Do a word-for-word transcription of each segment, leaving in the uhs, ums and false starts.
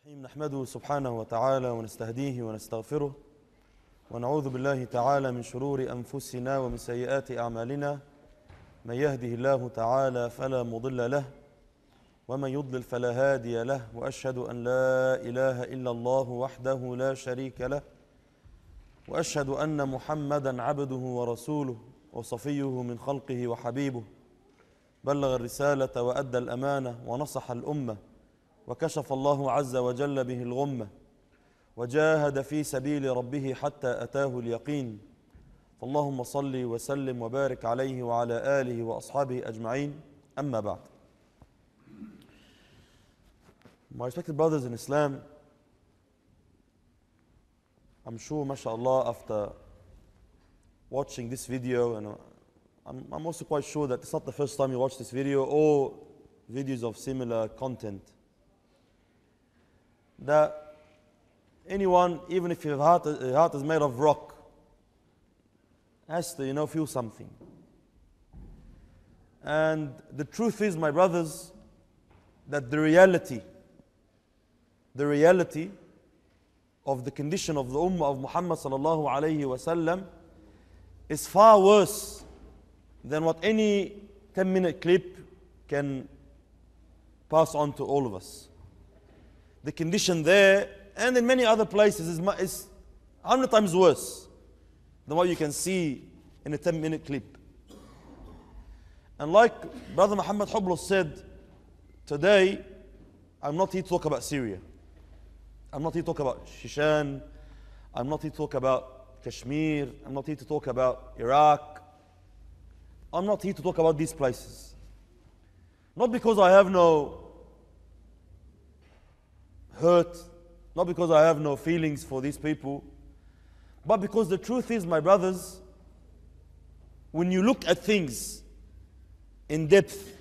الرحيم نحمده سبحانه وتعالى ونستهديه ونستغفره ونعوذ بالله تعالى من شرور أنفسنا ومن سيئات أعمالنا. من يهده الله تعالى فلا مضل له ومن يضلل فلا هادي له، وأشهد أن لا إله إلا الله وحده لا شريك له، وأشهد أن محمدا عبده ورسوله وصفيه من خلقه وحبيبه، بلغ الرسالة وأدى الأمانة ونصح الأمة وكشف الله عز وجل به الغمة، وجاهد في سبيل ربه حتى أتاه اليقين. فاللهم صل وسلم وبارك عليه وعلى آله وأصحابه أجمعين. أما بعد. My respected brothers in Islam, I'm sure, mashallah, after watching this video, and I'm, I'm also quite sure that it's not the first time you watch this video or videos of similar content, that anyone, even if your heart, your heart is made of rock, has to, you know, feel something. And the truth is, my brothers, that the reality, the reality of the condition of the Ummah of Muhammad sallallahu alayhi wasallam is far worse than what any ten minute clip can pass on to all of us. The condition there and in many other places is, is a hundred times worse than what you can see in a ten minute clip. And like Brother Muhammad Hublos said, today I'm not here to talk about Syria. I'm not here to talk about Shishan. I'm not here to talk about Kashmir. I'm not here to talk about Iraq. I'm not here to talk about these places. Not because I have no hurt, not because I have no feelings for these people, but because the truth is, my brothers, when you look at things in depth,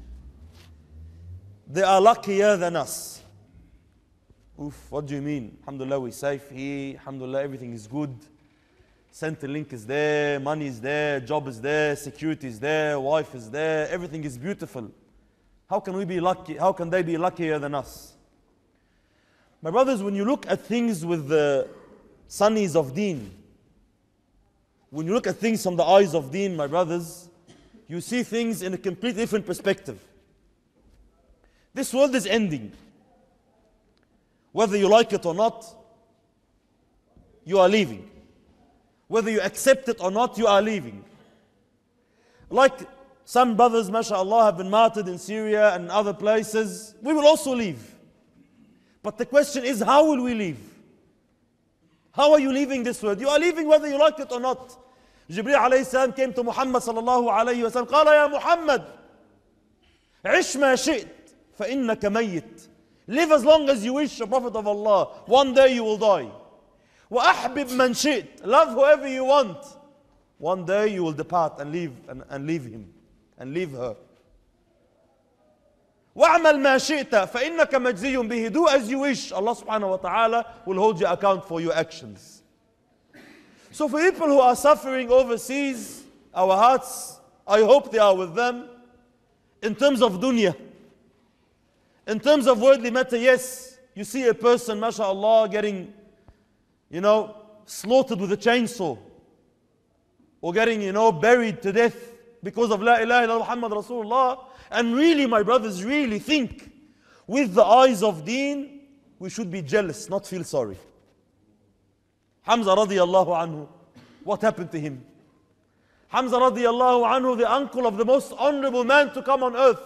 they are luckier than us. Oof, what do you mean? Alhamdulillah, we're safe here. Alhamdulillah, everything is good. Centrelink is there, money is there, job is there, security is there, wife is there, everything is beautiful. How can we be lucky? How can they be luckier than us? My brothers, when you look at things with the sunnies of deen, when you look at things from the eyes of deen, my brothers, you see things in a completely different perspective. This world is ending. Whether you like it or not, you are leaving. Whether you accept it or not, you are leaving. Like some brothers, mashallah, have been martyred in Syria and other places, we will also leave. But the question is, how will we leave? How are you leaving this world? You are leaving whether you like it or not. Jibreel alayhi salam came to Muhammad sallallahu alayhi wa sallam. قال يا محمد عش ما شئت فإنك ميت. Live as long as you wish, O Prophet of Allah. One day you will die. وأحبب من شئت. Love whoever you want. One day you will depart and leave and, and leave him and leave her. وَاعْمَلْ مَا شِئْتَ فَإِنَّكَ مَجْزِيٌّ بِهِ. Do as you wish. Allah subhanahu wa ta'ala will hold you account for your actions. So for people who are suffering overseas, our hearts, I hope they are with them. In terms of dunya, in terms of worldly matter, yes, you see a person, mashallah, getting, you know, slaughtered with a chainsaw, or getting, you know, buried to death because of La ilaha illallah Muhammad Rasulullah. And really, my brothers, really think with the eyes of deen, we should be jealous, not feel sorry. Hamza radiallahu anhu, what happened to him? Hamza radiallahu anhu, the uncle of the most honorable man to come on earth,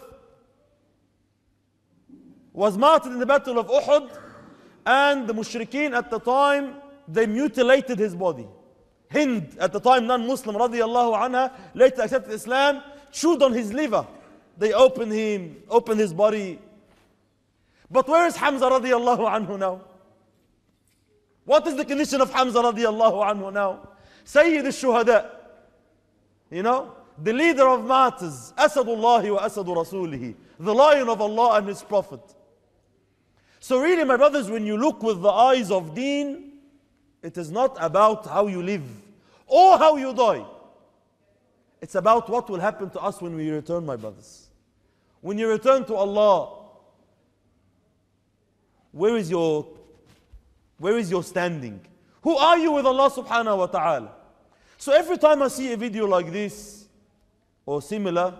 was martyred in the battle of Uhud, and the mushrikeen at the time, they mutilated his body. Hind, at the time non-Muslim radiallahu anha, later accepted Islam, chewed on his liver. They opened him, opened his body. But where is Hamza radiallahu anhu now? What is the condition of Hamza radiallahu anhu now? Sayyid al-Shuhada. You know, the leader of martyrs, Asadullahi wa Asadu Rasulihi, the lion of Allah and His Prophet. So really, my brothers, when you look with the eyes of deen, it is not about how you live or how you die. It's about what will happen to us when we return, my brothers. When you return to Allah, where is your, where is your standing? Who are you with Allah subhanahu wa ta'ala? So every time I see a video like this or similar,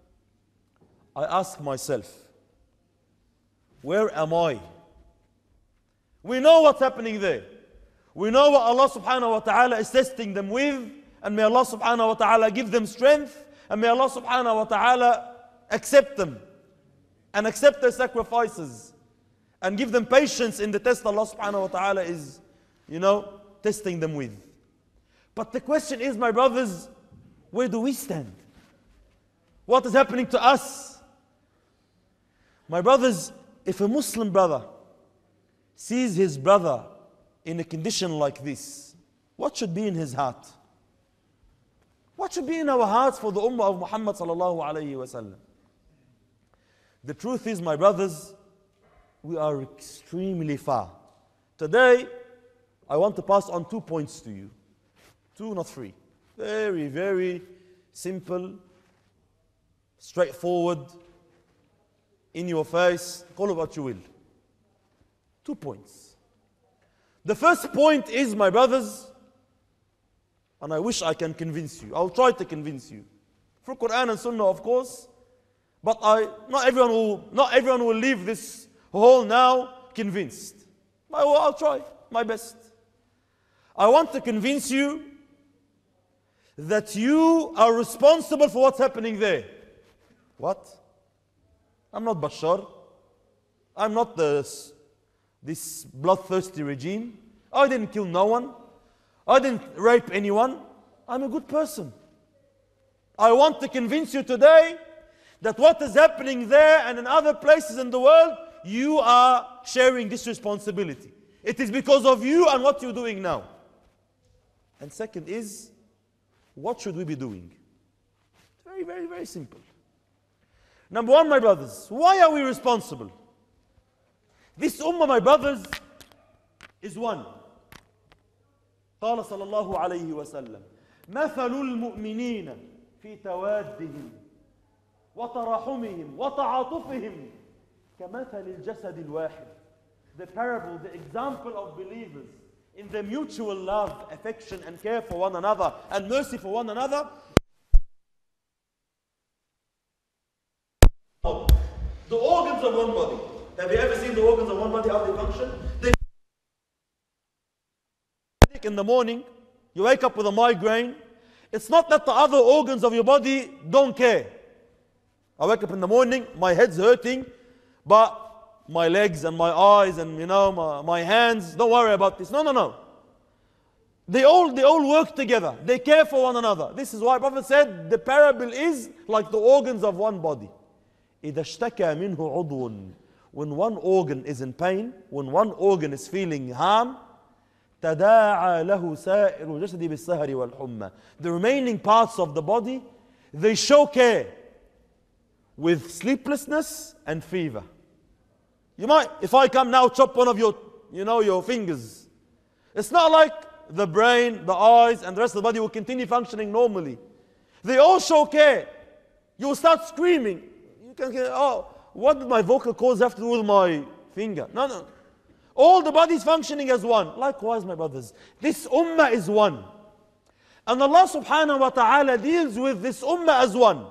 I ask myself, where am I? We know what's happening there. We know what Allah subhanahu wa ta'ala is testing them with, and may Allah subhanahu wa ta'ala give them strength, and may Allah subhanahu wa ta'ala accept them and accept their sacrifices and give them patience in the test Allah subhanahu wa ta'ala is, you know, testing them with. But the question is, my brothers, where do we stand? What is happening to us? My brothers, if a Muslim brother sees his brother in a condition like this, what should be in his heart? What should be in our hearts for the ummah of Muhammad sallallahu alayhi wa sallam? The truth is, my brothers, we are extremely far. Today, I want to pass on two points to you. Two, not three. Very, very simple, straightforward, in your face, call it what you will. Two points. The first point is, my brothers, and I wish I can convince you. I'll try to convince you. Through Quran and Sunnah, of course. But I, not everyone will, not everyone will leave this hall now convinced. But I'll try my best. I want to convince you that you are responsible for what's happening there. What? I'm not Bashar. I'm not this, this bloodthirsty regime. I didn't kill no one. I didn't rape anyone. I'm a good person. I want to convince you today that what is happening there and in other places in the world, you are sharing this responsibility. It is because of you and what you're doing now. And second is, what should we be doing? It's very, very, very simple. Number one, my brothers, why are we responsible? This ummah, my brothers, is one. قال صلى الله عليه وسلم مثل المؤمنين في توادهم وتراحمهم وتعاطفهم كمثل الجسد الواحد. The parable, the example of believers in their mutual love, affection and care for one another and mercy for one another. The organs of one body. Have you ever seen the organs of one body, how they function? They in the morning, you wake up with a migraine. It's not that the other organs of your body don't care. I wake up in the morning, my head's hurting, but my legs and my eyes and you know my, my hands, don't worry about this. No, no, no. They all they all work together. They care for one another. This is why Prophet said the parable is like the organs of one body. إذا اشتكى منه عضو. When one organ is in pain, when one organ is feeling harm, تداعى له سائر الجسد بالسهر والحمى. The remaining parts of the body, they show care with sleeplessness and fever. You might, if I come now chop one of your, you know, your fingers, it's not like the brain, the eyes, and the rest of the body will continue functioning normally. They all show care. You will start screaming. You can get, oh, what did my vocal cords have to do with my finger? No, no. All the body is functioning as one. Likewise, my brothers, this ummah is one. And Allah subhanahu wa ta'ala deals with this ummah as one.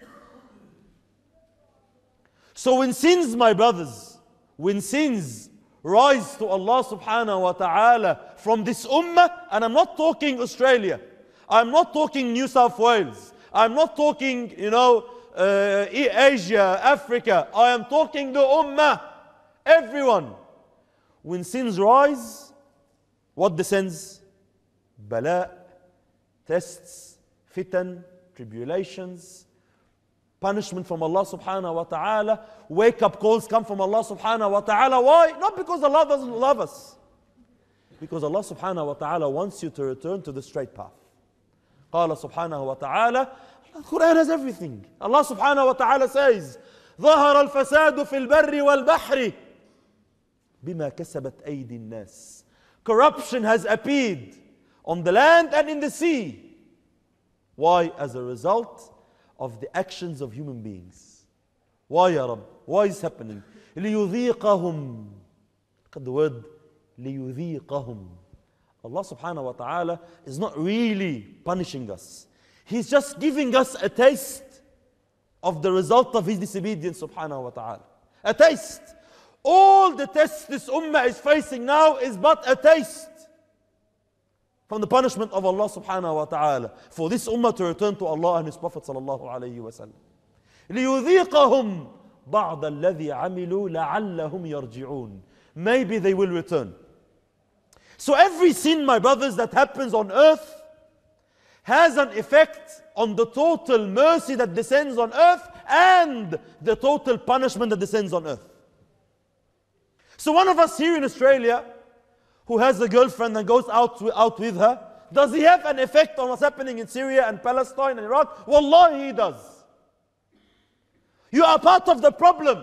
So when sins, my brothers, when sins rise to Allah subhanahu wa ta'ala from this ummah, and I'm not talking Australia, I'm not talking New South Wales, I'm not talking, you know, uh, Asia, Africa, I am talking the ummah, everyone. When sins rise, what descends? Bala, tests, fitan, tribulations, punishment from Allah subhanahu wa ta'ala, wake-up calls come from Allah subhanahu wa ta'ala. Why? Not because Allah doesn't love us. Because Allah subhanahu wa ta'ala wants you to return to the straight path. قال سبحانه وتعالى, the Quran has everything. Allah subhanahu wa ta'ala says, ظهر الفساد في البر والبحر بما كسبت أيدي الناس. Corruption has appeared on the land and in the sea. Why? As a result of the actions of human beings. Why, Ya Rabb? Why is it happening? لِيُذِيقَهُمْ Look at the word لِيُذِيقَهُمْ. Allah subhanahu wa ta'ala is not really punishing us. He's just giving us a taste of the result of His disobedience subhanahu wa ta'ala. A taste. All the tests this ummah is facing now is but a taste from the punishment of Allah subhanahu wa ta'ala for this ummah to return to Allah and His Prophet sallallahu alayhi wa sallam. لِيُذِيقَهُمْ بَعْضَ الَّذِي عَمِلُوا لَعَلَّهُمْ يَرْجِعُونَ. Maybe they will return. So every sin, my brothers, that happens on earth has an effect on the total mercy that descends on earth and the total punishment that descends on earth. So one of us here in Australia who has a girlfriend and goes out, out with her, does he have an effect on what's happening in Syria and Palestine and Iraq? Wallahi, he does. You are part of the problem.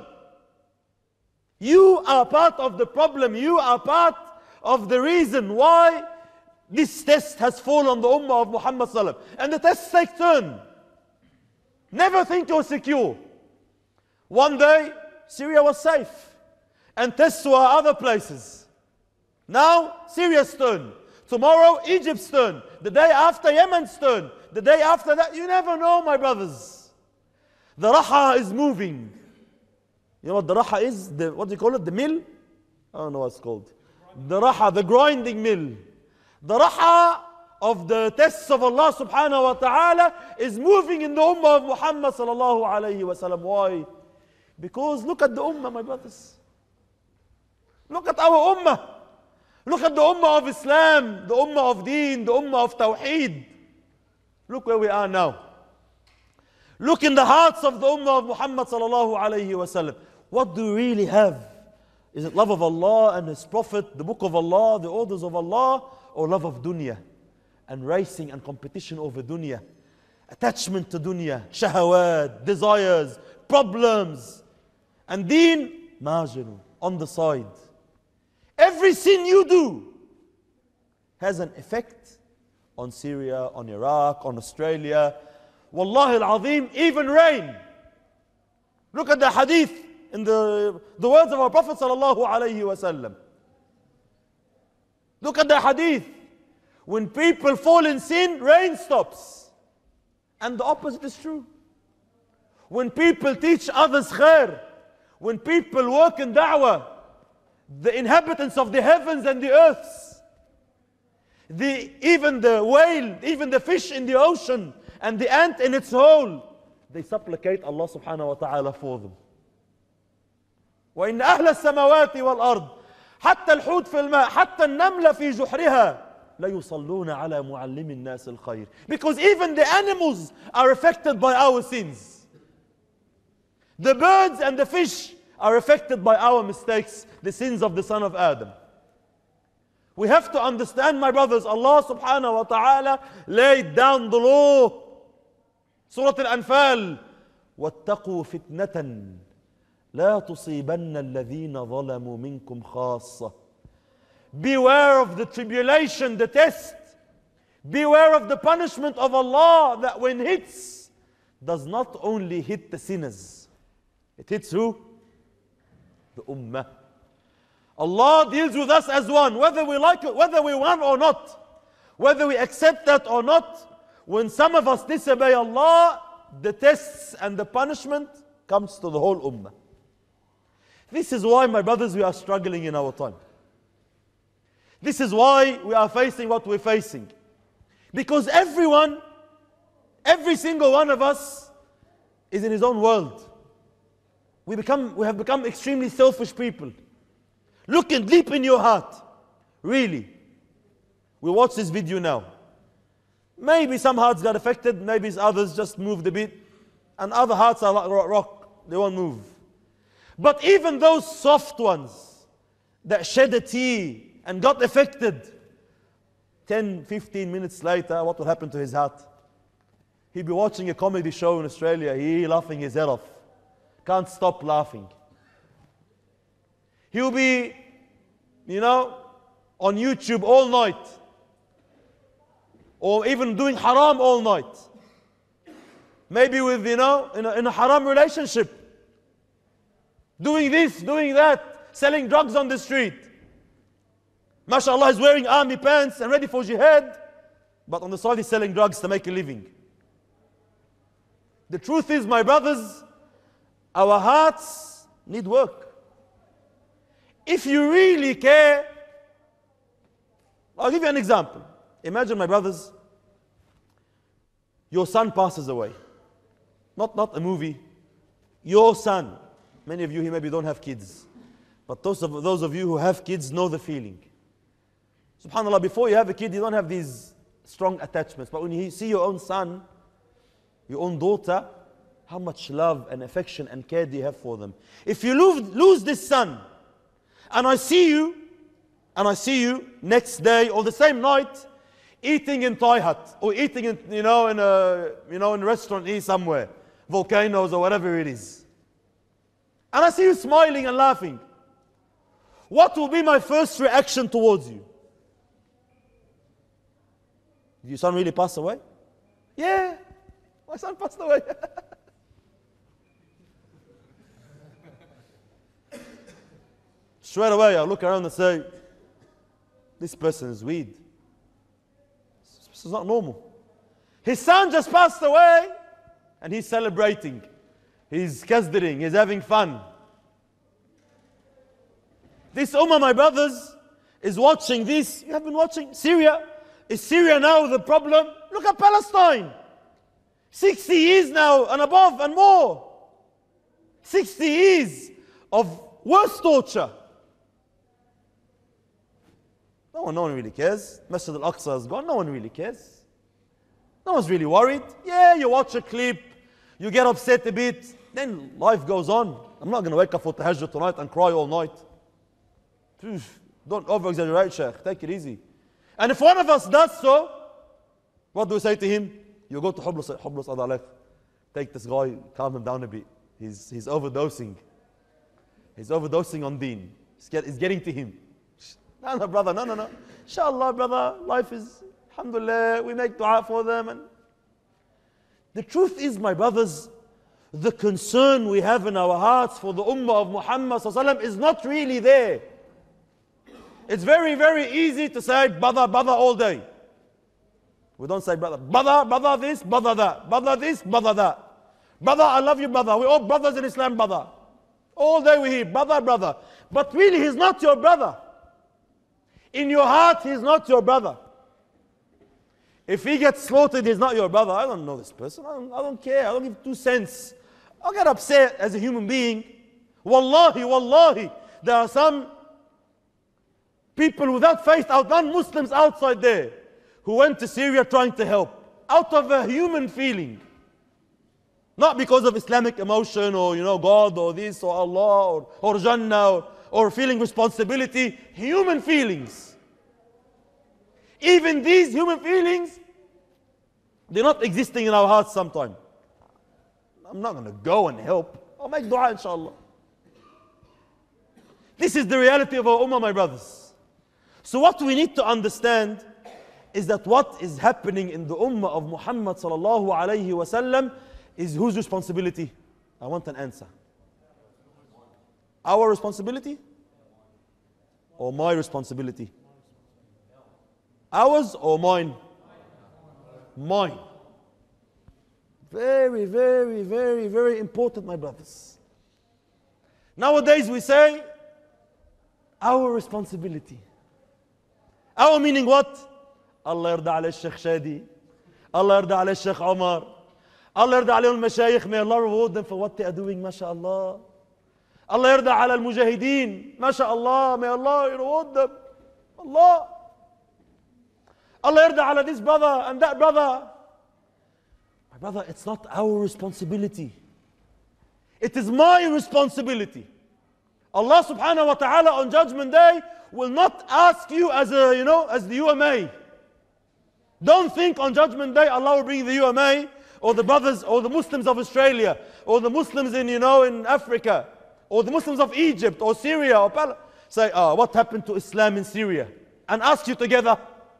You are part of the problem. You are part of the reason why this test has fallen on the ummah of Muhammad sallallahu alaihi wasallam. And the tests take turn. Never think you're secure. One day, Syria was safe. And tests were other places. Now, Syria's turn. Tomorrow, Egypt's turn. The day after, Yemen's turn. The day after that, you never know, my brothers. The Raha is moving. You know what the Raha is? The, what do you call it? The mill? I don't know what it's called. The Raha, the grinding mill. The Raha of the tests of Allah subhanahu wa ta'ala is moving in the ummah of Muhammad sallallahu alayhi wa sallam. Why? Because look at the ummah, my brothers. Look at our ummah. Look at the ummah of Islam, the ummah of Deen, the ummah of Tawheed. Look where we are now. Look in the hearts of the ummah of Muhammad sallallahu alayhi wa sallam. What do we really have? Is it love of Allah and His Prophet, the book of Allah, the orders of Allah, or love of dunya and racing and competition over dunya, attachment to dunya, shahawat, desires, problems, and deen, majnu, on the side. Every sin you do has an effect on Syria, on Iraq, on Australia. Wallahi al-Azim, even rain. Look at the hadith in the, the words of our Prophet sallallahu alayhi wa sallam. Look at the hadith. When people fall in sin, rain stops. And the opposite is true. When people teach others khair, when people work in da'wah, the inhabitants of the heavens and the earths, the, even the whale, even the fish in the ocean, and the ant in its hole, they supplicate Allah subhanahu wa ta'ala for them. وإن أهل السماوات والأرض حتى الحوت في الماء حتى النملة في جحرها لا يصلون على معلم الناس الخير. Because even the animals are affected by our sins. The birds and the fish are affected by our mistakes, the sins of the son of Adam. We have to understand, my brothers, Allah subhanahu wa ta'ala laid down the law. Surah Al-Anfal, وَاتَّقُوا فِتْنَةً لَا تُصِيبَنَّ الَّذِينَ ظَلَمُوا مِنْكُمْ خَاصَّةً. Beware of the tribulation, the test. Beware of the punishment of Allah that when hits, does not only hit the sinners. It hits who? The ummah. Allah deals with us as one, whether we like it, whether we want or not, whether we accept that or not. When some of us disobey Allah, the tests and the punishment comes to the whole ummah. This is why, my brothers, we are struggling in our time. This is why we are facing what we're facing. Because everyone, every single one of us is in his own world. We, become, we have become extremely selfish people. Looking deep in your heart. Really. We watch this video now. Maybe some hearts got affected, maybe others just moved a bit, and other hearts are like rock, they won't move. But even those soft ones that shed a tear and got affected, ten, fifteen minutes later, what will happen to his heart? He'll be watching a comedy show in Australia, he laughing his head off. Can't stop laughing. He'll be, you know, on YouTube all night. Or even doing haram all night. Maybe with, you know, in a, in a haram relationship. Doing this, doing that, selling drugs on the street. MashaAllah, he's wearing army pants and ready for jihad, but on the side he's selling drugs to make a living. The truth is, my brothers, our hearts need work. If you really care, I'll give you an example. Imagine, my brothers, your son passes away. Not, not a movie. Your son. Many of you here maybe don't have kids. But those of, those of you who have kids know the feeling. SubhanAllah, before you have a kid, you don't have these strong attachments. But when you see your own son, your own daughter, how much love and affection and care do you have for them? If you lose, lose this son, and I see you, and I see you next day or the same night, eating in Thai hut, or eating in, you know, in a, you know, in a restaurant here somewhere, Volcanoes or whatever it is, and I see you smiling and laughing, what will be my first reaction towards you? Did your son really pass away? Yeah, my son passed away. Straight away, I look around and say, this person is weird. This is not normal. His son just passed away, and he's celebrating. He's kazdering, he's having fun. This ummah, my brothers, is watching this. You have been watching Syria. Is Syria now the problem? Look at Palestine. sixty years now and above and more. sixty years of worse torture. No one, no one really cares. Masjid al-Aqsa is gone. No one really cares. No one's really worried. Yeah, you watch a clip, you get upset a bit, then life goes on. I'm not going to wake up for tahajjud tonight and cry all night. Don't over-exaggerate, Sheikh. Take it easy. And if one of us does so, what do we say to him? You go to Hublus, Hublus Adalek. Take this guy, calm him down a bit. He's, he's overdosing. He's overdosing on deen. It's, get, it's getting to him. No, no, brother, no, no, no. Inshallah, brother, life is, alhamdulillah, we make dua for them. And the truth is, my brothers, the concern we have in our hearts for the ummah of Muhammad sallallahu alaihi wasallam is not really there. It's very, very easy to say, brother, brother all day. We don't say, brother, brother, brother this, brother that, brother this, brother that. Brother, I love you, brother. We're all brothers in Islam, brother. All day we hear, brother, brother. But really, he's not your brother. In your heart, he's not your brother. If he gets slaughtered, he's not your brother. I don't know this person. I don't, I don't care. I don't give two cents. I'll get upset as a human being. Wallahi, wallahi, there are some people without faith, out non-Muslims outside there, who went to Syria trying to help, out of a human feeling. Not because of Islamic emotion or, you know, God or this or Allah or, or Jannah or, or feeling responsibility. Human feelings. Even these human feelings, they're not existing in our hearts sometimes. I'm not going to go and help. I'll make dua, inshallah. This is the reality of our ummah, my brothers. So what we need to understand is that what is happening in the ummah of Muhammad sallallahu alayhi wa sallam is whose responsibility? I want an answer. Our responsibility? Or my responsibility? Ours or mine? Mine. Very, very, very, very important, my brothers. Nowadays we say, our responsibility. Our meaning what? Allah yarda ala Sheikh Shadi. Allah yarda ala Sheikh Omar. Allah yarda ala al-mashayikh. May Allah reward them for what they are doing, mashallah. Allah yarda ala al-mujahideen. Mashallah. May Allah reward them. Allah. Allah yarda ala this brother and that brother. My brother, it's not our responsibility. It is my responsibility. Allah subhanahu wa ta'ala on Judgment Day will not ask you as a, you know, as the U M A. Don't think on Judgment Day Allah will bring the U M A or the brothers or the Muslims of Australia or the Muslims in, you know, in Africa or the Muslims of Egypt or Syria or Palestine. Say, ah, oh, what happened to Islam in Syria? And ask you together.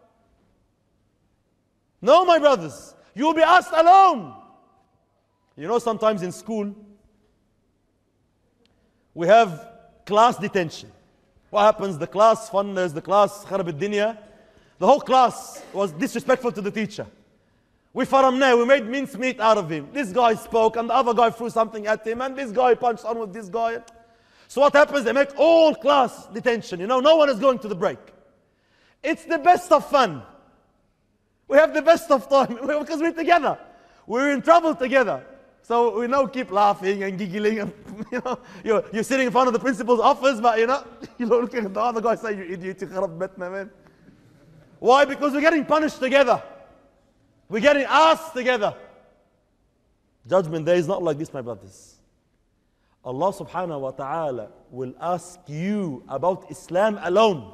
No, my brothers. You will be asked alone. You know, sometimes in school, we have class detention. What happens? The class funness, the class خرب الدنيا. The whole class was disrespectful to the teacher. We faramna, we made mincemeat out of him. This guy spoke and the other guy threw something at him and this guy punched on with this guy. So what happens? They make all class detention. You know, no one is going to the break. It's the best of fun. We have the best of time because we're together. We're in trouble together. So we now keep laughing and giggling. And, you know, you're, you're sitting in front of the principal's office, but you know, you're looking at the other guy saying, you idiot, you kharab betna, man. Why? Because we're getting punished together. We're getting asked together. Judgment day is not like this, my brothers. Allah subhanahu wa ta'ala will ask you about Islam alone.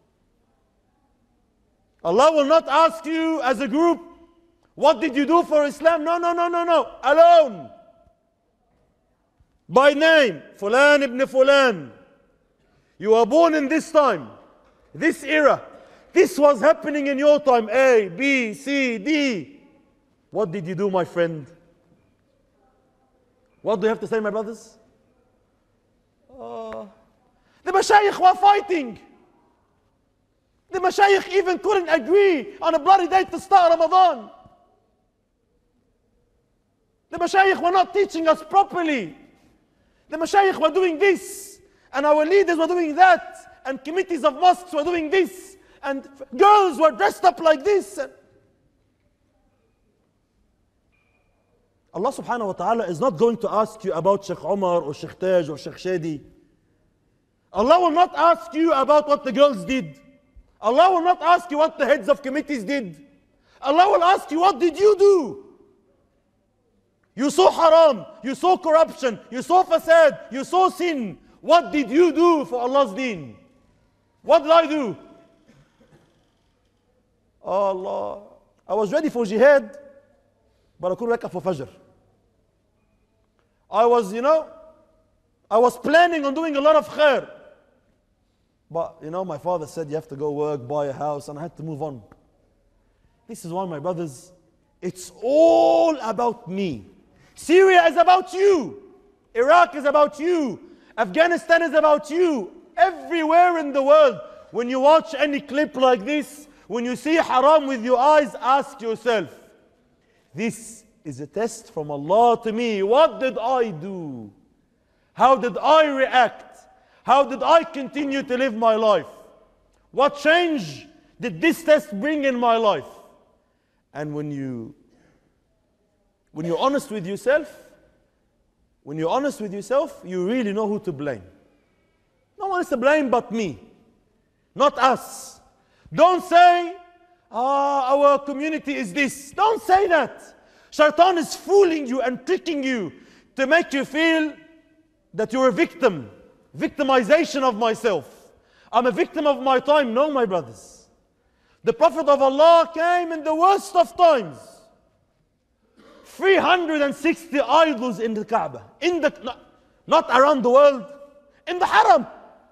Allah will not ask you as a group, what did you do for Islam? No, no, no, no, no. Alone. By name, Fulan ibn Fulan. You were born in this time, this era. This was happening in your time. A, B, C, D. What did you do, my friend? What do you have to say, my brothers? Uh, the mashayikh were fighting. The mashayikh even couldn't agree on a bloody date to start Ramadan. The mashayikh were not teaching us properly. The mashayikh were doing this, and our leaders were doing that, and committees of mosques were doing this, and girls were dressed up like this. Allah subhanahu wa ta'ala is not going to ask you about Sheikh Omar or Sheikh Taj or Sheikh Shadi. Allah will not ask you about what the girls did. Allah will not ask you what the heads of committees did. Allah will ask you, what did you do? You saw haram, you saw corruption, you saw fasad, you saw sin. What did you do for Allah's deen? What did I do? Oh Allah, I was ready for jihad, but I couldn't wake up for Fajr. I was, you know, I was planning on doing a lot of khair. But, you know, my father said you have to go work, buy a house, and I had to move on. This is why, my brothers, it's all about me. Syria is about you. Iraq is about you. Afghanistan is about you. Everywhere in the world, when you watch any clip like this, when you see haram with your eyes, ask yourself, this is a test from Allah to me. What did I do? How did I react? How did I continue to live my life? What change did this test bring in my life? And when you when you're honest with yourself, when you're honest with yourself, you really know who to blame. No one is to blame but me, not us. Don't say, ah, our community is this. Don't say that. Shaitan is fooling you and tricking you to make you feel that you're a victim. Victimization of myself. I'm a victim of my time. No, my brothers. The Prophet of Allah came in the worst of times. three hundred sixty idols in the Kaaba. In the, not, not around the world. In the Haram.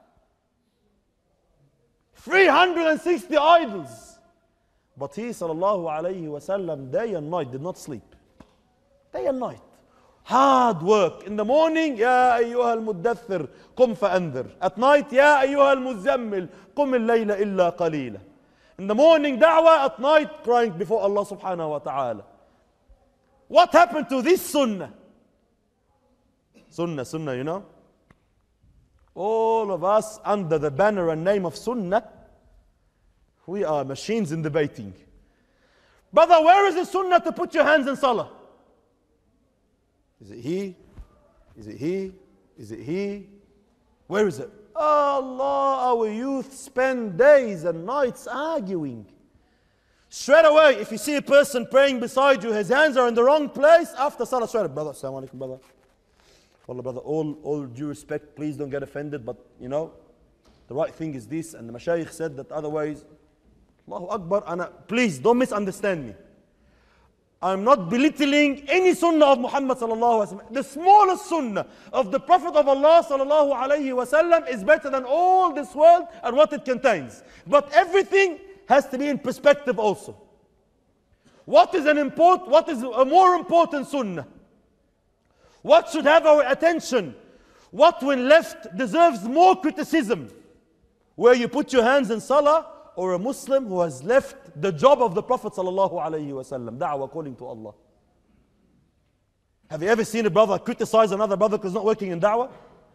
three hundred sixty idols. But he, sallallahu alayhi wasallam, day and night did not sleep. Day and night. Hard work. In the morning, يا أيها المدثر قم فأنذر. At night, يا أيها المزمل قم الليل إلا قليلا. In the morning, da'wah. At night, crying before Allah subhanahu wa ta'ala. What happened to this sunnah? Sunnah, sunnah, you know? All of us under the banner and name of sunnah, we are machines in debating. Brother, where is the sunnah to put your hands in salah? Is it he? Is it he? Is it he? Where is it? Allah, our youth spend days and nights arguing. Straight away, if you see a person praying beside you, his hands are in the wrong place, after salah, straight away, brother, assalamu alaikum, brother. Wallah, brother, all, all due respect, please don't get offended, but you know, the right thing is this, and the mashayikh said that otherwise, Allahu Akbar, and please don't misunderstand me. I'm not belittling any sunnah of Muhammad sallallahu alaihi wasallam. The smallest sunnah of the Prophet of Allah sallallahu alaihi wasallam is better than all this world and what it contains. But everything has to be in perspective also. What is an import, what is a more important sunnah? What should have our attention? What when left deserves more criticism? where you put your hands in salah, or a Muslim who has left the job of the Prophet sallallahu alaihi wasallam, da'wah, calling to Allah? Have you ever seen a brother criticize another brother because he's not working in da'wah?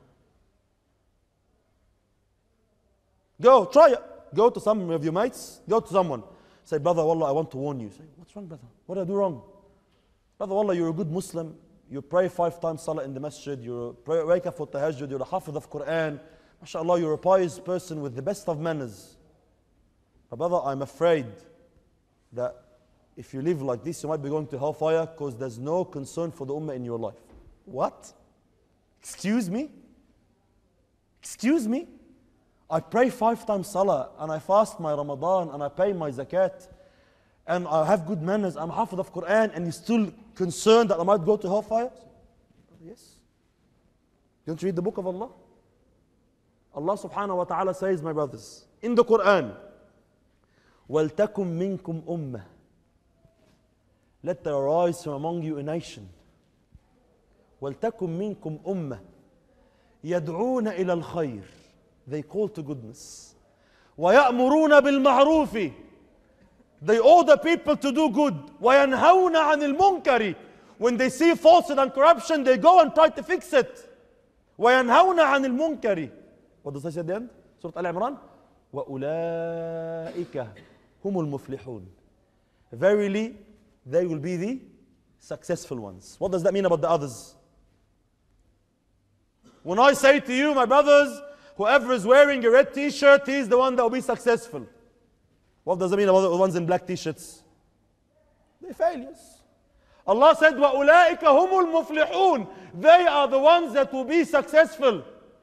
Go, try it. Go to some of your mates, go to someone. Say, brother, wallah, I want to warn you. Say, what's wrong, brother? What did I do wrong? Brother, wallah, you're a good Muslim. You pray five times salah in the masjid. You pray, wake up for tahajjud. You're a hafiz of Quran. MashaAllah, you're a pious person with the best of manners. But brother, I'm afraid that if you live like this, you might be going to hellfire because there's no concern for the ummah in your life. What? Excuse me? Excuse me? I pray five times salah, and I fast my Ramadan, and I pay my zakat, and I have good manners, I'm hafiz of Quran, and you're still concerned that I might go to hellfire? Yes. Don't you read the book of Allah? Allah subhanahu wa ta'ala says, my brothers, in the Quran, وَلْتَكُمْ مِنْكُمْ أُمَّةٌ, let there arise from among you a nation. وَلْتَكُمْ مِنْكُمْ أُمَّةٌ يَدْعُونَ إِلَى الْخَيْرِ, they call to goodness. وَيَأْمُرُونَ بِالْمَعْرُوفِ, they order people to do good. وَيَنْهَوْنَ عَنِ الْمُنْكَرِ, when they see falsehood and corruption, they go and try to fix it. وَيَنْهَوْنَ عَنِ الْمُنْكَرِ. What does it say at the end? Surah Al-Imran. وَأُولَٰئِكَ هُمُ الْمُفْلِحُونَ, verily they will be the successful ones. What does that mean about the others? When I say to you, my brothers, whoever is wearing a red t-shirt, he is the one that will be successful. What does it mean about the ones in black t-shirts? They're failures. Allah said, وَأُولَٰئِكَ هُمُ الْمُفْلِحُونَ, they are the ones that will be successful.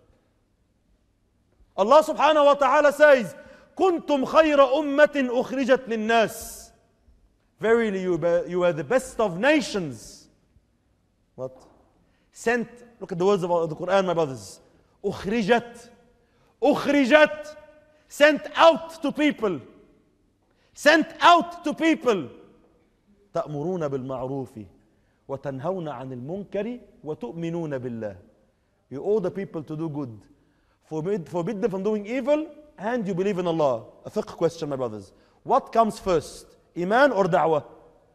Allah subhanahu wa ta'ala says, كُنْتُمْ خَيْرَ أُمَّةٍ أُخْرِجَتْ لِلنَّاسِ, verily you, be, you are the best of nations. What? Sent, look at the words of the Quran, my brothers. أُخْرِجَتْ, أُخْرِجَتْ, sent out to people. Sent out to people. تأمرون بالمعروف وتنهون عن المنكر وتؤمنون بالله. You order people to do good, forbid, forbid them from doing evil, and you believe in Allah. A fiqh question, my brothers. What comes first, Iman or Da'wah?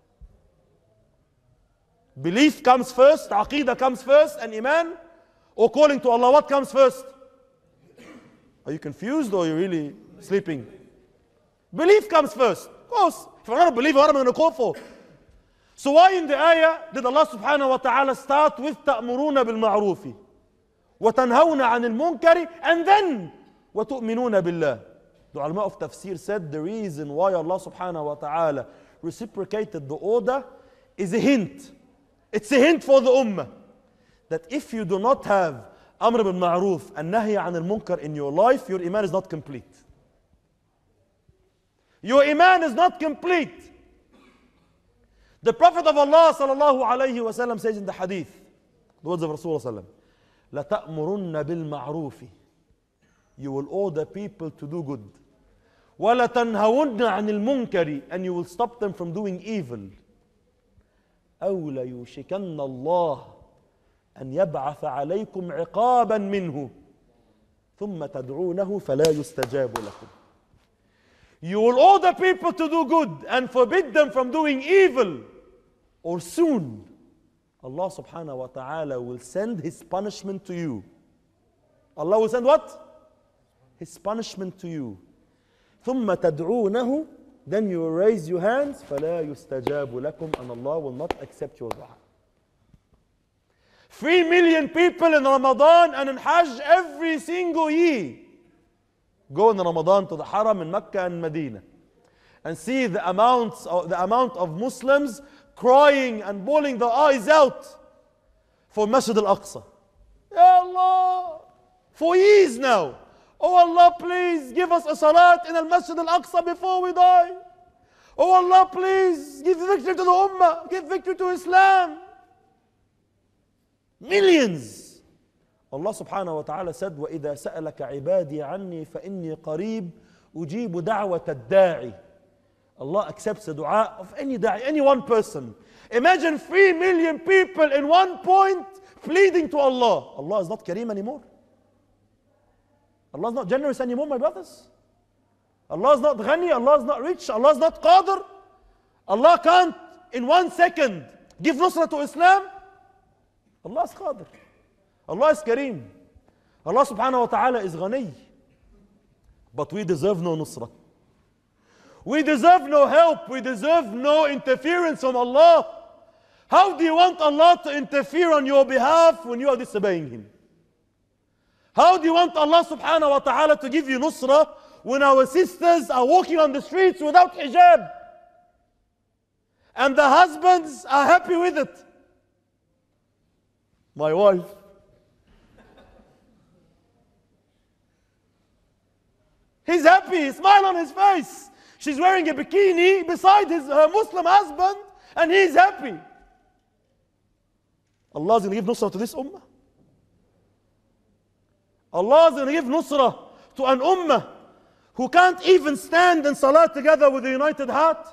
Belief comes first, Aqidah comes first, and Iman? Or calling to Allah, what comes first? Are you confused or are you really sleeping? Belief comes first. Of course, if I'm not a believer, what am I going to call for? So why in the ayah did Allah subhanahu wa ta'ala start with تَأْمُرُونَ بِالْمَعْرُوفِ وَتَنْهَوْنَ عَنِ الْمُنْكَرِ and then وَتُؤْمِنُونَ بِاللَّهِ? The ulama of tafsir said the reason why Allah subhanahu wa ta'ala reciprocated the order is a hint. It's a hint for the ummah that if you do not have Amr bil Ma'ruf and Nahy an al Munkar in your life, your Iman is not complete. Your Iman is not complete. The Prophet of Allah sallallahu alayhi wa sallam says in the hadith, the words of Rasulullah sallam, لَتَأْمُرُنَّ بِالْمَعْرُوفِ, you will order people to do good. وَلَتَنْهَوُنَّ عَنِ الْمُنْكَرِ, and you will stop them from doing evil. أَوْ لَيُوشِكَنَّ اللَّهُ أن يبعث عليكم عقابا منه ثم تدعونه فلا يستجاب لكم. You will order people to do good and forbid them from doing evil, or soon Allah subhanahu wa ta'ala will send His punishment to you. Allah will send what? His punishment to you. ثم تدعونه, then you will raise your hands, فلا يستجاب لكم, and Allah will not accept your dua. Three million people in Ramadan and in Hajj every single year go in Ramadan to the Haram in Mecca and Medina and see the amounts of, the amount of Muslims crying and bawling their eyes out for Masjid al-Aqsa. Ya Allah, for years now. Oh Allah, please give us a salat in al-Masjid al-Aqsa before we die. Oh Allah, please give victory to the Ummah, give victory to Islam. Millions. Allah subhanahu wa ta'ala said, وَإِذَا سَأَلَكَ عِبَادِي عَنِّي فَإِنِّي قَرِيبٌ أُجِيبُ دَعْوَةَ الدَّاعِ. Allah accepts the dua of any da'i, any one person. Imagine three million people in one point pleading to Allah. Allah is not Kareem anymore. Allah is not generous anymore, my brothers. Allah is not ghani, Allah is not rich, Allah is not qadir. Allah can't in one second give nusra to Islam. Allah is qadir. Allah is kareem. Allah subhanahu wa ta'ala is ghani. But we deserve no nusra. We deserve no help. We deserve no interference from Allah. How do you want Allah to interfere on your behalf when you are disobeying Him? How do you want Allah subhanahu wa ta'ala to give you nusra when our sisters are walking on the streets without hijab? And the husbands are happy with it. My wife. He's happy, smile on his face. She's wearing a bikini beside his her Muslim husband, and he's happy. Allah is going to give nusra to this ummah. Allah is going to give nusra to an ummah who can't even stand in salah together with a united heart.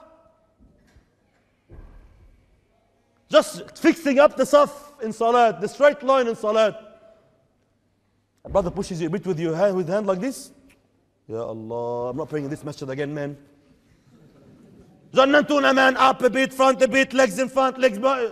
Just fixing up the saf in salat, the straight line in salat. A brother pushes you a bit with your hand, with hand like this. Ya Allah, I'm not praying in this masjid again, man. Jannantuna, man, up a bit, front a bit, legs in front, legs back.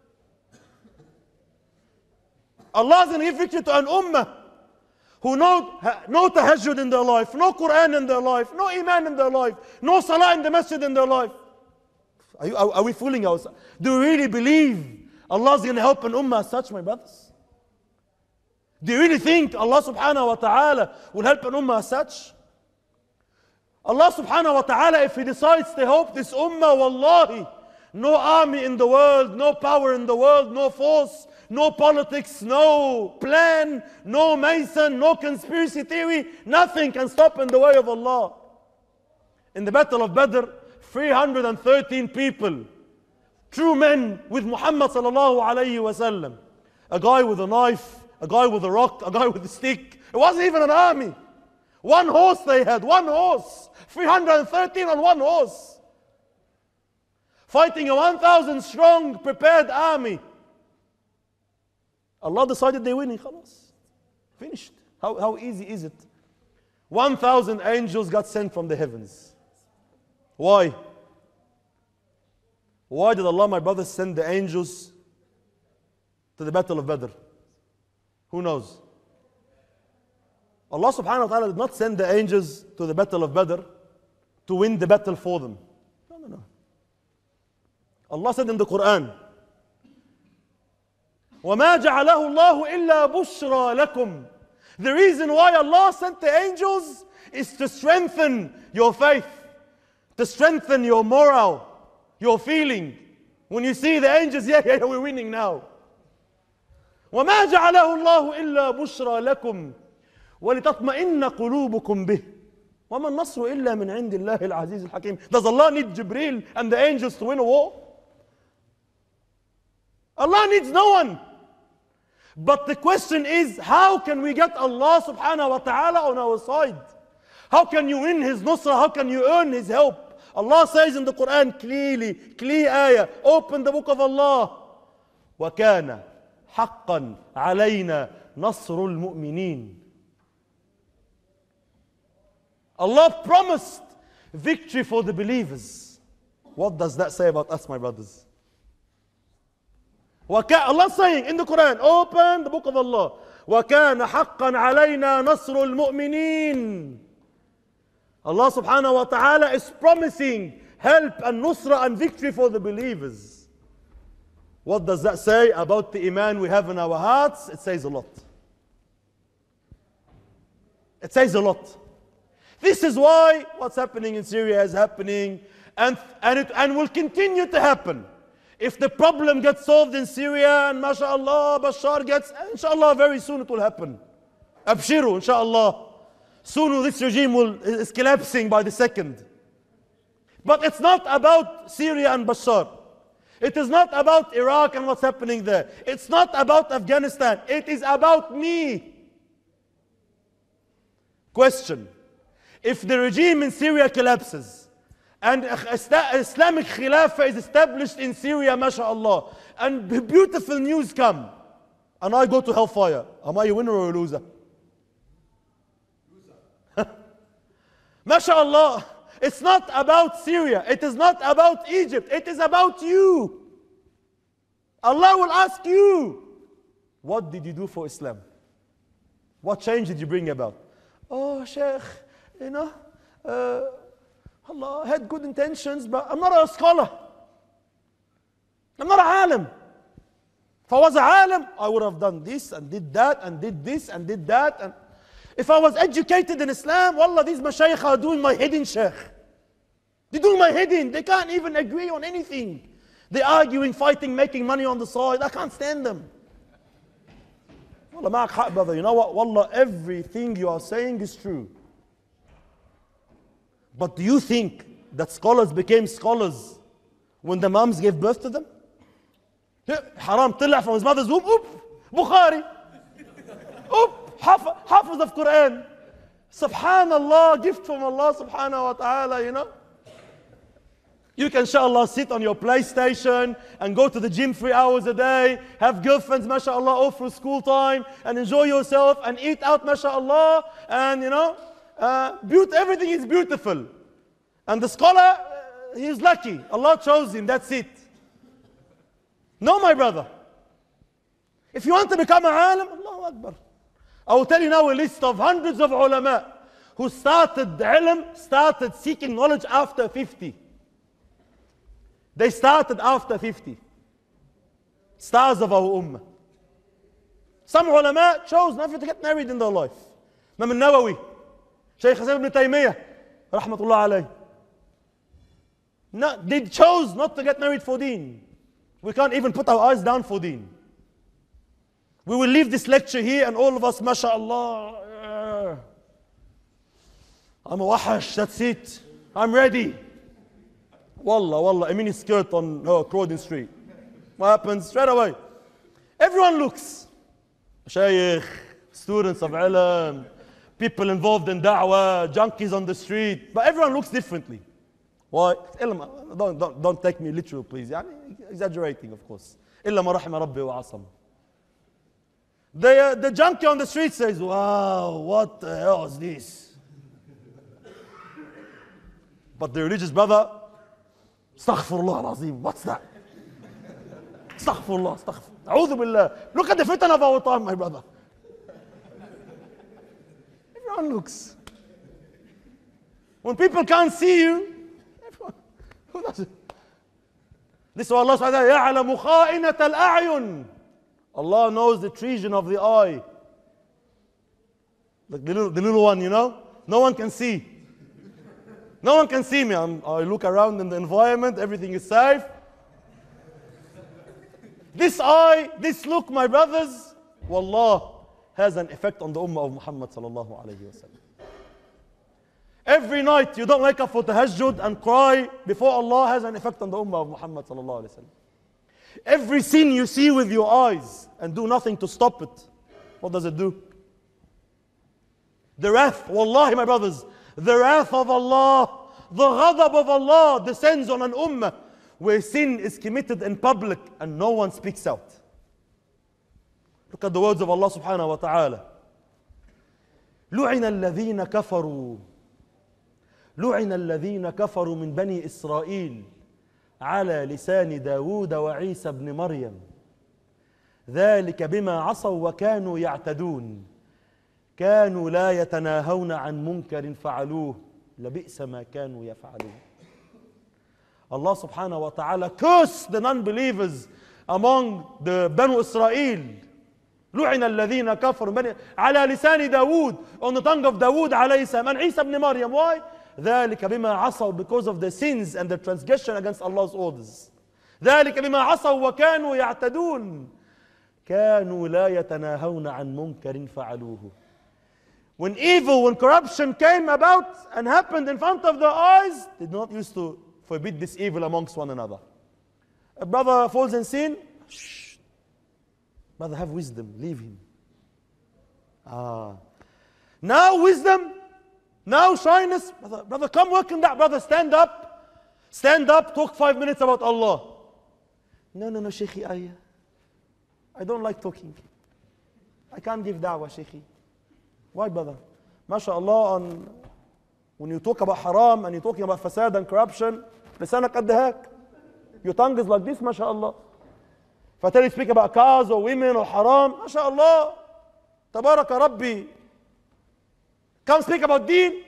Allah is going to give victory to an ummah who know no tahajjud in their life, no Quran in their life, no iman in their life, no salah in the masjid in their life. Are, you, are, are we fooling ourselves? Do we really believe Allah is going to help an ummah as such, my brothers? Do you really think Allah subhanahu wa ta'ala will help an ummah as such? Allah subhanahu wa ta'ala, if He decides to help this ummah, wallahi, no army in the world, no power in the world, no force, no politics, no plan, no mason, no conspiracy theory, nothing can stop in the way of Allah. In the Battle of Badr, three hundred thirteen people, true men with Muhammad sallallahu alayhi wasallam. A guy with a knife, a guy with a rock, a guy with a stick. It wasn't even an army. One horse they had, one horse. three hundred thirteen on one horse. Fighting a one thousand strong prepared army. Allah decided they're winning, khalas. Finished. How, how easy is it? one thousand angels got sent from the heavens. Why? Why did Allah, my brothers, send the angels to the Battle of Badr? Who knows? Allah subhanahu wa ta'ala did not send the angels to the Battle of Badr to win the battle for them. No, no, no. Allah said in the Quran, وَمَا جَعَلَهُ اللَّهُ إِلَّا بُشْرَى لَكُمْ. The reason why Allah sent the angels is to strengthen your faith, to strengthen your morale, your feeling. When you see the angels, yeah, yeah, we're winning now. وَمَا جَعَلَهُ اللَّهُ إِلَّا بُشْرَى لَكُمْ وَلِتَطْمَئِنَّ قُلُوبُكُمْ بِهِ وَمَا النَّصْرُ إِلَّا مِنْ عِنْدِ اللَّهِ الْعَزِيزِ الْحَكِيمِ. Does Allah need Jibreel and the angels to win a war? Allah needs no one. But the question is, how can we get Allah subhanahu wa ta'ala on our side? How can you win His nusrah? How can you earn His help? Allah says in the Quran clearly, clear ayah, open the book of Allah. وَكَانَ حَقًّا عَلَيْنَا نَصْرُ الْمُؤْمِنِينَ. Allah promised victory for the believers. What does that say about us, my brothers? Allah saying in the Quran, open the book of Allah. وَكَانَ حَقًّا عَلَيْنَا نَصْرُ الْمُؤْمِنِينَ. Allah subhanahu wa ta'ala is promising help and nusra and victory for the believers. What does that say about the iman we have in our hearts? It says a lot. It says a lot. This is why what's happening in Syria is happening, and, and it and will continue to happen. If the problem gets solved in Syria, and mashallah, Bashar gets, inshallah, very soon it will happen. Abshiru, inshallah. Soon this regime will, is collapsing by the second. But it's not about Syria and Bashar. It is not about Iraq and what's happening there. It's not about Afghanistan. It is about me. Question. If the regime in Syria collapses, and Islamic Khilafah is established in Syria, mashallah, and beautiful news come, and I go to hellfire, am I a winner or a loser? MashaAllah, it's not about Syria. It is not about Egypt. It is about you. Allah will ask you, what did you do for Islam? What change did you bring about? Oh, Sheikh, you know, uh, Allah had good intentions, but I'm not a scholar. I'm not a alim. If I was a alim, I would have done this and did that and did this and did that. And if I was educated in Islam, wallah, these mashayikh are doing my head in, Sheikh. They're doing my head in. They can't even agree on anything. They're arguing, fighting, making money on the side. I can't stand them. Wallah, ma'ak haq, brother. You know what? Wallah, everything you are saying is true. But do you think that scholars became scholars when the moms gave birth to them? Haram طلع from his mother's womb. Oop, Bukhari. Oop, Hafiz of Quran. Subhanallah, gift from Allah subhanahu wa ta'ala, you know. You can, inshallah, sit on your PlayStation and go to the gym three hours a day, have girlfriends, mashallah, all through school time, and enjoy yourself and eat out, mashallah, and, you know, uh, beauty, everything is beautiful. And the scholar, uh, he is lucky. Allah chose him, that's it. No, my brother. If you want to become a alim, Allahu Akbar. I will tell you now a list of hundreds of ulama who started ilm, started seeking knowledge after fifty. They started after fifty. Stars of our ummah. Some ulama chose never to get married in their life. Imam al-Nawawi, Shaykh Islam ibn Taymiyyah, rahmatullah alayh. No, they chose not to get married for deen. We can't even put our eyes down for deen. We will leave this lecture here and all of us, mashallah, uh, I'm a wahash, that's it. I'm ready. Wallah, wallah, a mini skirt on oh, Croydon Street. What happens? Straight away. Everyone looks. Shaykh, students of ilm, people involved in da'wah, junkies on the street. But everyone looks differently. Why? Ilm, don't, don't, don't take me literal, please. Yani, exaggerating, of course. Illa ma rahima rabbi wa asam. The, uh, the junkie on the street says, wow, what the hell is this? But the religious brother, astaghfirullah al-azim, what's that? Astaghfirullah, astaghfirullah. A'udhu billah. Look at the fitan of our time, my brother. Everyone looks. When people can't see you, everyone, who does it? This is why Allah subhanahu wa ta'ala, يَعْلَمُ خَائِنَةَ الْأَعْيُنِ. Allah knows the treason of the eye. Like the little, the little one, you know? No one can see. No one can see me. I'm, I look around in the environment, everything is safe. This eye, this look, my brothers, wallah, has an effect on the ummah of Muhammad sallallahu alayhi wa sallam. Every night you don't wake up for tahajjud and cry before Allah has an effect on the ummah of Muhammad sallallahu alayhi wa sallam. Every sin you see with your eyes and do nothing to stop it, what does it do? The wrath, wallahi my brothers, the wrath of Allah, the ghadab of Allah descends on an ummah where sin is committed in public and no one speaks out. Look at the words of Allah subhanahu wa ta'ala. لُعِنَ الَّذِينَ كَفَرُوا لُعِنَ الَّذِينَ كَفَرُوا مِنْ بَنِي إِسْرَائِيلِ على لسان داود وعيسى بن مريم ذلك بما عصوا وكانوا يعتدون كانوا لا يتناهون عن منكر فعلوه لبئس ما كانوا يفعلون. Allah subhanahu wa ta'ala cursed the non-believers among the Banu Israel. لعن الذين كفروا على لسان داود, on the tongue of Dawood alayhi salam and Isa ibn Maryam. Why? ذلك بما عصوا, because of the sins and the transgression against Allah's orders. ذلك بما عصوا وكانوا يعتدون كانوا لا يتناهون عن منكر فعلوه. When evil, when corruption came about and happened in front of their eyes, they did not used to forbid this evil amongst one another. A brother falls in sin, shh, brother, have wisdom, leave him. Ah, now wisdom, now shyness, brother, brother, come work in that, brother, stand up, stand up, talk five minutes about Allah. No, no, no, Shaykhi, I, I don't like talking. I can't give da'wah, Shaykhi. Why, brother? MashaAllah, on When you talk about haram and you're talking about fasad and corruption, لسانك قد هيك. Your tongue is like this, mashallah. If I tell you to speak about cars or women or haram, mashallah, tabaraka rabbi. Come speak about deen.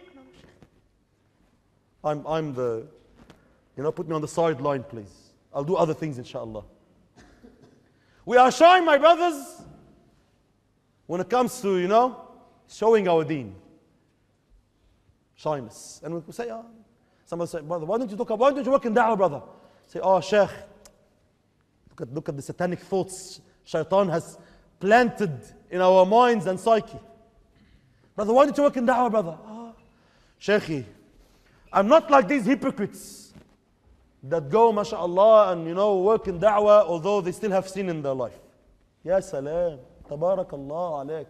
I'm, I'm the, you know, put me on the sideline, please. I'll do other things, inshallah. We are shy, my brothers, when it comes to, you know, showing our deen. Shyness. And we say, oh, somebody say, brother, why don't you talk about, why don't you work in da'wah, brother? Say, oh, Sheikh, look at, look at the satanic thoughts Shaitan has planted in our minds and psyche. Brother, why don't you work in da'wah, brother? Oh, Sheikhi, I'm not like these hypocrites that go, mashallah, and, you know, work in da'wah, although they still have sin in their life. Ya salam, tabarakallah alayk.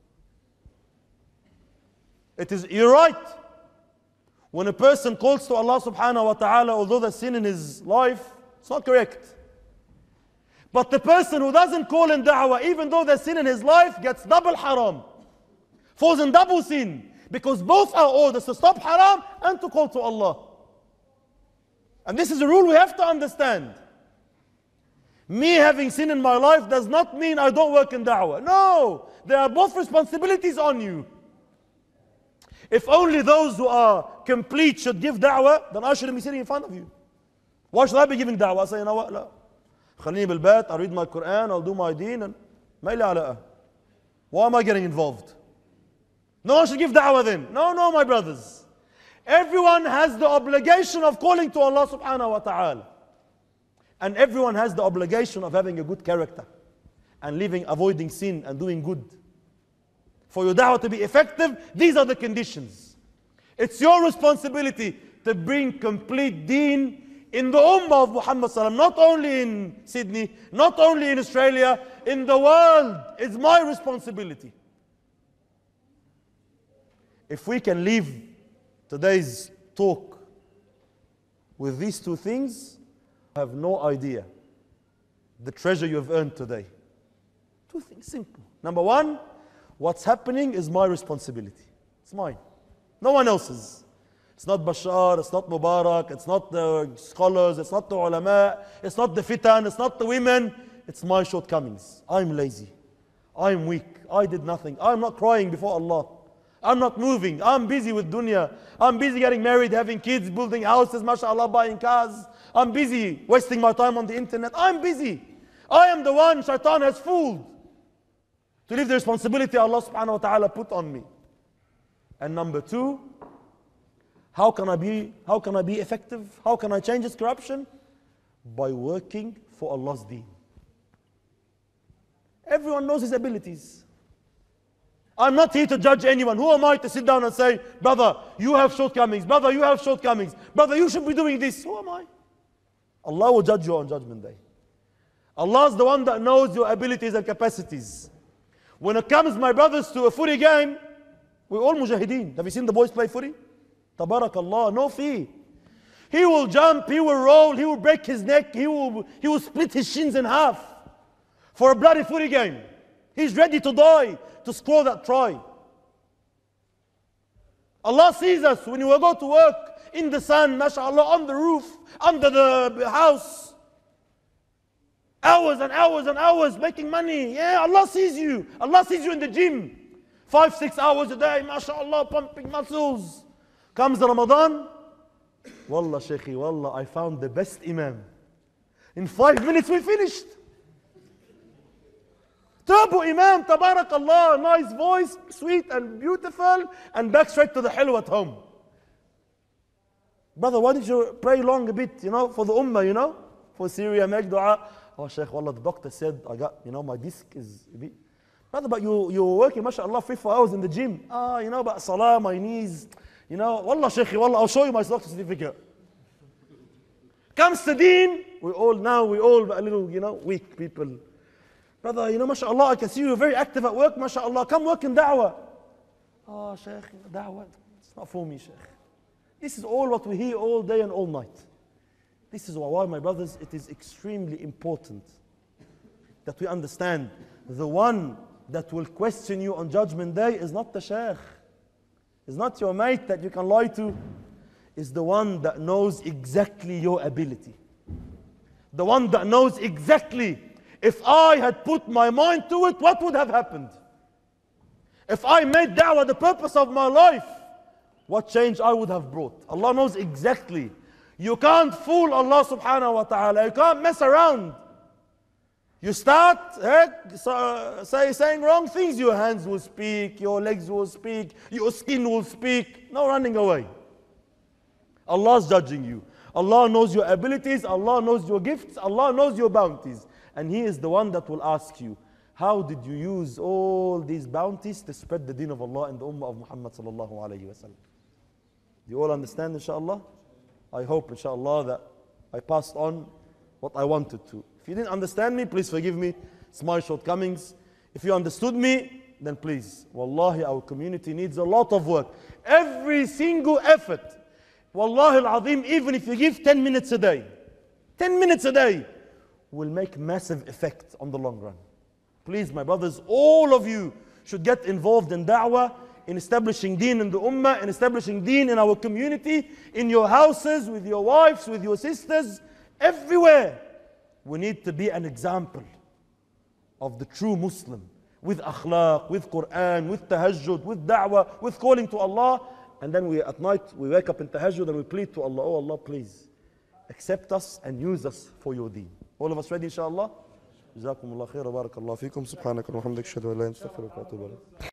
It is, you're right. When a person calls to Allah subhanahu wa ta'ala, although there's sin in his life, it's not correct. But the person who doesn't call in da'wah, even though there's sin in his life, gets double haram. Falls in double sin. Because both are orders to stop haram and to call to Allah. And this is a rule we have to understand. Me having sin in my life does not mean I don't work in da'wah. No! There are both responsibilities on you. If only those who are complete should give da'wah, then I shouldn't be sitting in front of you. Why should I be giving da'wah? I say, you know what? لا. خليني بالبيت, I'll read my Quran, I'll do my deen, and ما لي علاقة. Why am I getting involved? No one should give da'wah then. No, no, my brothers. Everyone has the obligation of calling to Allah subhanahu wa ta'ala. And everyone has the obligation of having a good character. And living, avoiding sin and doing good. For your da'wah to be effective, these are the conditions. It's your responsibility to bring complete deen in the ummah of Muhammad sallam, not only in Sydney, not only in Australia, in the world. It's my responsibility. If we can leave today's talk with these two things, I have no idea the treasure you have earned today. Two things, simple. Number one, what's happening is my responsibility. It's mine. No one else's. It's not Bashar, it's not Mubarak, it's not the scholars, it's not the ulama, it's not the fitan, it's not the women. It's my shortcomings. I'm lazy. I'm weak. I did nothing. I'm not crying before Allah. I'm not moving. I'm busy with dunya. I'm busy getting married, having kids, building houses, mashallah, buying cars. I'm busy wasting my time on the internet. I'm busy. I am the one Shaitan has fooled to leave the responsibility Allah subhanahu wa ta'ala put on me. And number two, how can I be, how can I be effective? How can I change this corruption? By working for Allah's deen. Everyone knows his abilities. I'm not here to judge anyone. Who am I to sit down and say, brother, you have shortcomings. Brother, you have shortcomings. Brother, you should be doing this. Who am I? Allah will judge you on Judgment Day. Allah is the one that knows your abilities and capacities. When it comes, my brothers, to a footy game, we're all mujahideen. Have you seen the boys play footy? Tabarakallah, no fee. He will jump, he will roll, he will break his neck, he will, he will split his shins in half for a bloody footy game. He's ready to die to score that try. Allah sees us when we go to work in the sun, mashallah, on the roof, under the house. Hours and hours and hours making money. Yeah, Allah sees you. Allah sees you in the gym. Five, six hours a day, mashallah, pumping muscles. Comes Ramadan. Wallah, Shaykhi, wallah, I found the best imam. In five minutes we finished. Tabu Imam, tabarakallah, nice voice, sweet and beautiful, and back straight to the hilwa at home. Brother, why did you pray long a bit, you know, for the ummah, you know, for Syria, make dua. Oh, Shaykh, wallah, the doctor said, I got, you know, my disc is a bit. Brother, but you, you were working, mashallah, three, four hours in the gym. Ah, you know, but salah, my knees, you know, wallah, Shaykhi, wallah, I'll show you my doctor certificate. Comes to deen, we all, now we all a little, you know, weak people. Brother, you know, mashallah, I can see you're very active at work, mashallah, come work in da'wah. Oh, Shaykh, da'wah, it's not for me, Shaykh. This is all what we hear all day and all night. This is why, my brothers, it is extremely important that we understand the one that will question you on Judgment Day is not the Shaykh. It's not your mate that you can lie to. It's the one that knows exactly your ability. The one that knows exactly, if I had put my mind to it, what would have happened? If I made da'wah the purpose of my life, what change I would have brought. Allah knows exactly. You can't fool Allah subhanahu wa ta'ala. You can't mess around. You start eh, so, say, saying wrong things, your hands will speak, your legs will speak, your skin will speak. No running away. Allah's judging you. Allah knows your abilities, Allah knows your gifts, Allah knows your bounties. And He is the one that will ask you, how did you use all these bounties to spread the deen of Allah in the ummah of Muhammad sallallahu alayhi wa sallam? Do you all understand, inshallah? I hope, inshallah, that I passed on what I wanted to. If you didn't understand me, please forgive me. It's my shortcomings. If you understood me, then please. Wallahi, our community needs a lot of work. Every single effort. Wallahi al-azim, even if you give ten minutes a day, ten minutes a day, will make massive effect on the long run. Please, my brothers, all of you should get involved in da'wah, in establishing deen in the ummah, in establishing deen in our community, in your houses, with your wives, with your sisters, everywhere. We need to be an example of the true Muslim, with akhlaq, with Quran, with tahajjud, with da'wah, with calling to Allah. And then we, at night, we wake up in tahajjud and we plead to Allah, oh Allah, please accept us and use us for your deen. All of us ready, inshallah? جزاكم الله خير وبارك الله فيكم سبحانك اللهم وبحمدك اشهد ان لا اله الا انت استغفرك واتوب اليك